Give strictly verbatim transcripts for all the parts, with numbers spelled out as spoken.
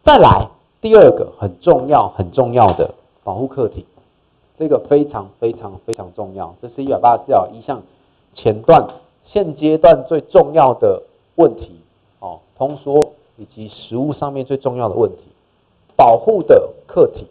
再来第二个很重要很重要的保护客体，这个非常非常非常重要，这是一百八十四条一项前段现阶段最重要的问题哦，通说以及实务上面最重要的问题，保护的客体。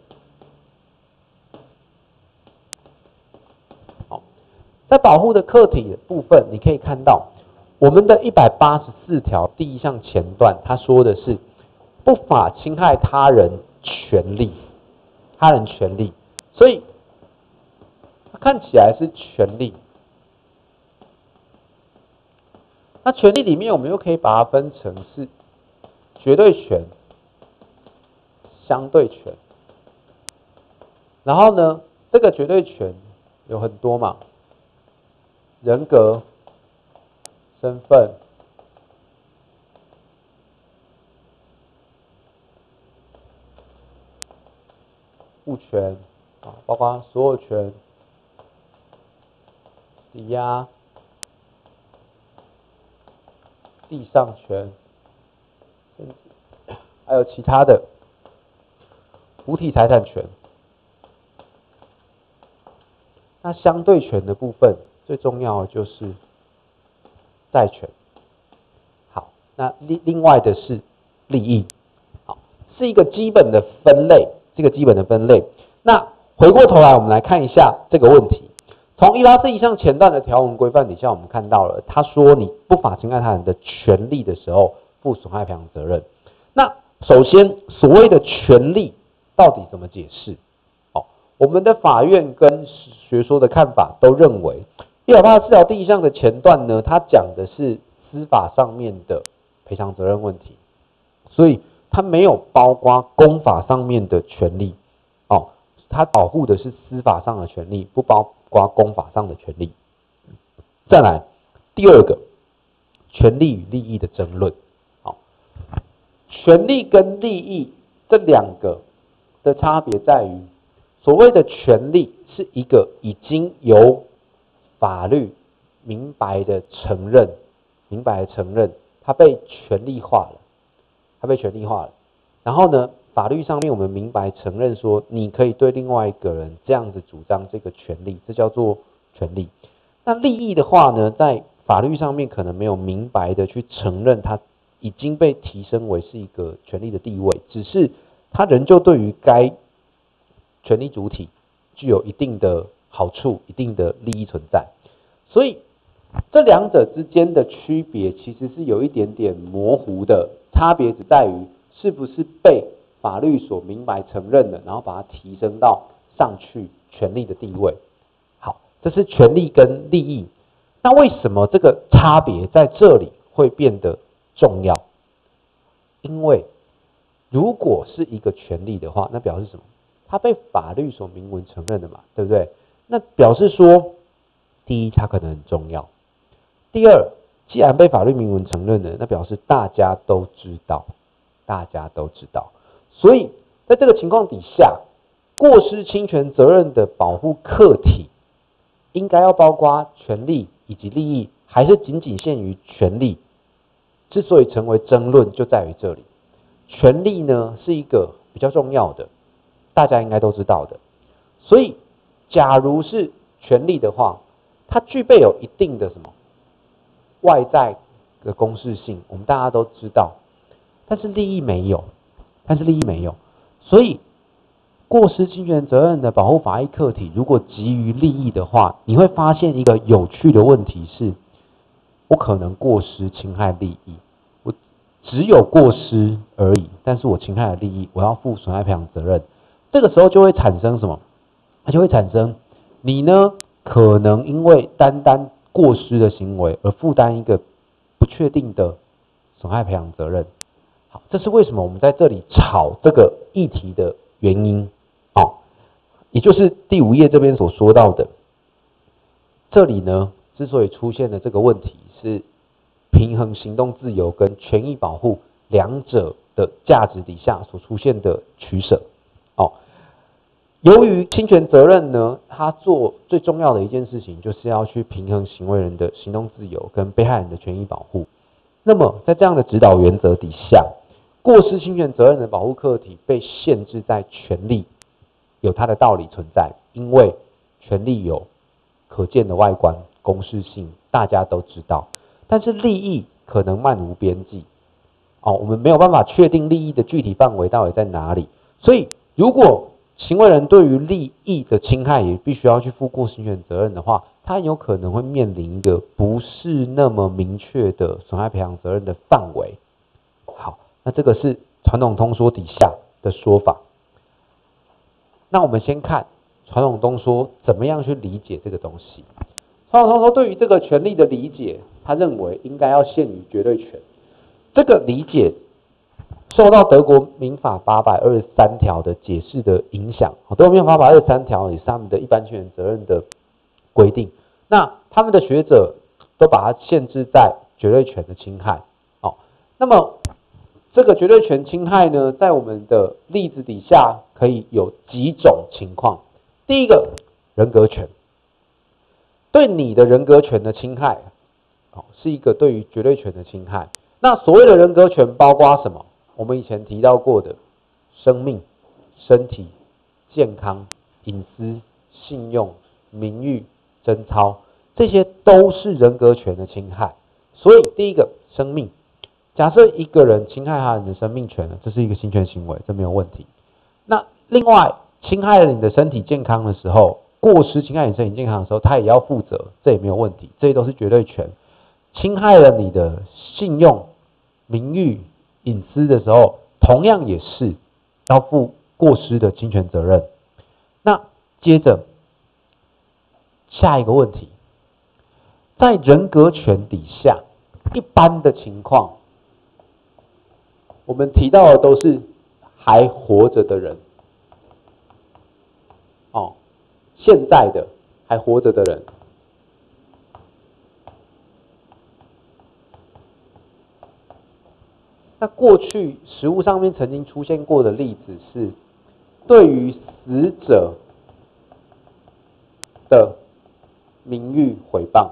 好，在保护的客体的部分，你可以看到我们的一百八十四条第一项前段，它说的是不法侵害他人权利，他人权利，所以它看起来是权利。那权利里面，我们又可以把它分成是绝对权、相对权。然后呢，这个绝对权有很多嘛，人格、身份、物权啊，包括所有权、抵押、地上权，还有其他的无体财产权。那相对权的部分，最重要的就是债权。好，那另另外的是利益，好，是一个基本的分类，这个基本的分类。那回过头来，我们来看一下这个问题。从一百八十四以上前段的条文规范底下，我们看到了，他说你不法侵害他人的权利的时候，负损害赔偿责任。那首先，所谓的权利到底怎么解释？哦，我们的法院跟学说的看法都认为，一百八十四条第一项的前段呢，它讲的是司法上面的赔偿责任问题，所以它没有包括公法上面的权利。哦，它保护的是司法上的权利，不包括公法上的权利。再来，第二个，权利与利益的争论。好，权利跟利益这两个的差别在于，所谓的权利是一个已经由法律明白的承认，明白的承认，它被权利化了，它被权利化了。然后呢，法律上面我们明白承认说，你可以对另外一个人这样子主张这个权利，这叫做权利。那利益的话呢，在法律上面可能没有明白的去承认它已经被提升为是一个权利的地位，只是它仍旧对于该权利主体具有一定的好处、一定的利益存在。所以这两者之间的区别其实是有一点点模糊的，差别只在于是不是被法律所明白承认的，然后把它提升到上去权利的地位。好，这是权利跟利益。那为什么这个差别在这里会变得重要？因为如果是一个权利的话，那表示什么？它被法律所明文承认的嘛，对不对？那表示说，第一，它可能很重要；第二，既然被法律明文承认的，那表示大家都知道，大家都知道。所以在这个情况底下，过失侵权责任的保护客体，应该要包括权利以及利益，还是仅仅限于权利？之所以成为争论，就在于这里。权利呢是一个比较重要的，大家应该都知道的。所以，假如是权利的话，它具备有一定的什么外在的公示性，我们大家都知道。但是利益没有，但是利益没有，所以过失侵权责任的保护法益客体，如果基于利益的话，你会发现一个有趣的问题是，我可能过失侵害利益，我只有过失而已，但是我侵害了利益，我要负损害赔偿责任。这个时候就会产生什么？它就会产生你呢可能因为单单过失的行为而负担一个不确定的损害赔偿责任。好，这是为什么我们在这里吵这个议题的原因。哦，也就是第五页这边所说到的，这里呢之所以出现的这个问题是平衡行动自由跟权益保护两者的价值底下所出现的取舍。哦，由于侵权责任呢，它做最重要的一件事情就是要去平衡行为人的行动自由跟被害人的权益保护。那么在这样的指导原则底下， 过失侵权责任的保护课题被限制在权利，有它的道理存在，因为权利有可见的外观、公示性，大家都知道。但是利益可能漫无边际，哦，我们没有办法确定利益的具体范围到底在哪里。所以，如果行为人对于利益的侵害也必须要去负过失侵权责任的话，他有可能会面临一个不是那么明确的损害赔偿责任的范围。好，那这个是传统通说底下的说法。那我们先看传统通说怎么样去理解这个东西。传统通说对于这个权利的理解，他认为应该要限于绝对权。这个理解受到德国民法八百二十三条的解释的影响。德国民法八百二十三条也是他们的一般侵权责任的规定。那他们的学者都把它限制在绝对权的侵害。哦，那么这个绝对权侵害呢，在我们的例子底下可以有几种情况。第一个，人格权，对你的人格权的侵害，哦，是一个对于绝对权的侵害。那所谓的人格权包括什么？我们以前提到过的生命、身体、健康、隐私、信用、名誉、贞操，这些都是人格权的侵害。所以第一个，生命，假设一个人侵害他人的生命权了，这是一个侵权行为，这没有问题。那另外，侵害了你的身体健康的时候，过失侵害你身体健康的时候，他也要负责，这也没有问题，这些都是绝对权。侵害了你的信用、名誉、隐私的时候，同样也是要负过失的侵权责任。那接着下一个问题，在人格权底下，一般的情况，我们提到的都是还活着的人，哦，现在的还活着的人。那过去实务上面曾经出现过的例子是，对于死者的名誉毁谤，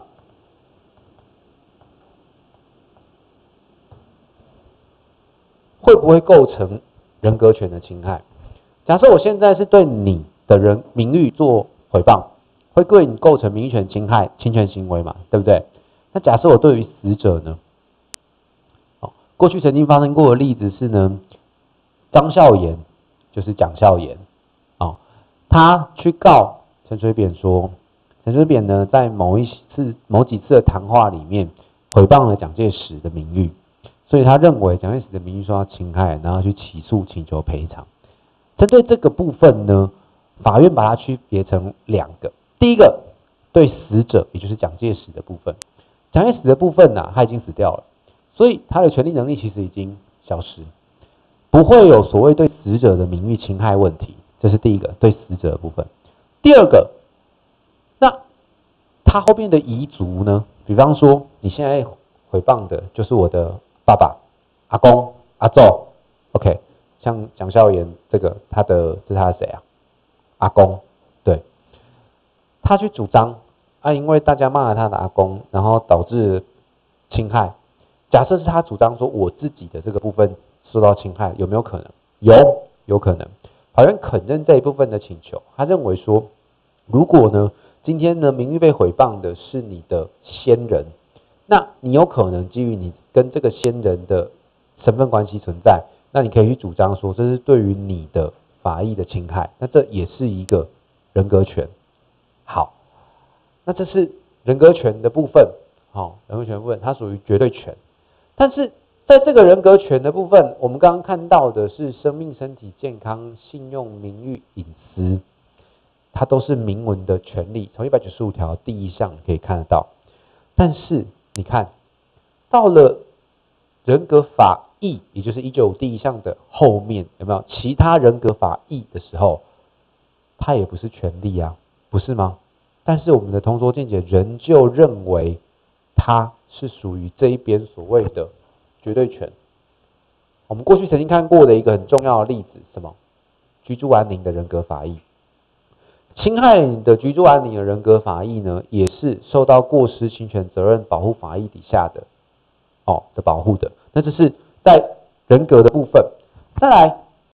会不会构成人格权的侵害？假设我现在是对你的人名誉做毁谤，会对你构成名誉权侵害、侵权行为嘛？对不对？那假设我对于死者呢？过去曾经发生过的例子是呢，张孝言就是蒋孝严，哦，他去告陈水扁说，陈水扁呢在某一次、某几次的谈话里面毁谤了蒋介石的名誉，所以他认为蒋介石的名誉受到侵害，然后去起诉请求赔偿。针对这个部分呢，法院把它区别成两个，第一个对死者，也就是蒋介石的部分，蒋介石的部分呢、啊，他已经死掉了。所以他的权利能力其实已经消失，不会有所谓对死者的名誉侵害问题，这是第一个对死者的部分。第二个，那他后面的遗族呢？比方说你现在诽谤的就是我的爸爸、阿公、阿祖 ，OK， 像蒋孝严这个，他的这是他的谁啊？阿公，对，他去主张啊，因为大家骂了他的阿公，然后导致侵害。假设是他主张说我自己的这个部分受到侵害，有没有可能？有，有可能。法院肯认这一部分的请求，他认为说，如果呢，今天呢名誉被毁谤的是你的先人，那你有可能基于你跟这个先人的身份关系存在，那你可以去主张说这是对于你的法益的侵害，那这也是一个人格权。好，那这是人格权的部分，好、哦，人格权的部分它属于绝对权。但是在这个人格权的部分，我们刚刚看到的是生命、身体健康、信用、名誉、隐私，它都是明文的权利，从一百九十五条第一项可以看得到。但是你看到了人格法益，也就是一九五第一项的后面，有没有其他人格法益的时候，它也不是权利啊，不是吗？但是我们的通说见解仍旧认为它是属于这一边所谓的绝对权。我们过去曾经看过的一个很重要的例子，什么？居住安宁的人格法益。侵害你的居住安宁的人格法益呢，也是受到过失侵权责任保护法益底下的哦的保护的。那这是在人格的部分。再来，